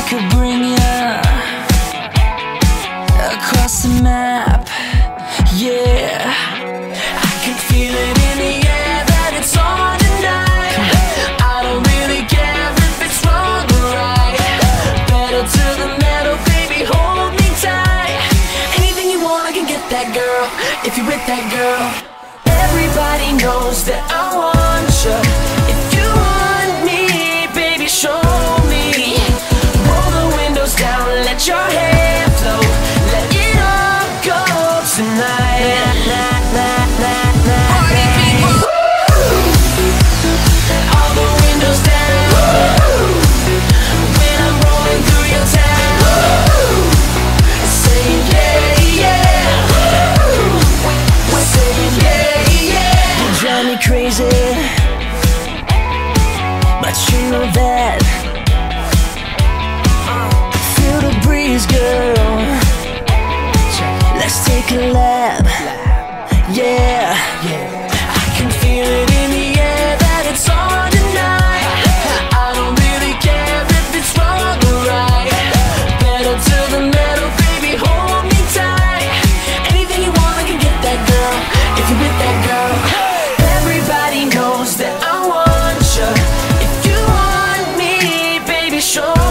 could bring you across the map, yeah. I can feel it in the air that it's on tonight. I don't really care if it's wrong or right. Pedal to the metal, baby, hold me tight. Anything you want, I can get that, girl, if you're with that girl. Everybody knows that I want you. If you want me, baby, show me. Roll the windows down, let your hair flow. Let it all go tonight. Party people. All the windows down. When I'm rolling through your town. Saying yeah, yeah. We're saying yeah, yeah. You drive me crazy, but you know that. Feel the breeze, girl. Let's take a lap, yeah. I can feel it in the air that it's on tonight. I don't really care if it's wrong or right. Pedal to the metal, baby, hold me tight. Anything you want, I can get that, girl, if you're with that girl. Everybody knows that I want you. If you want me, baby, show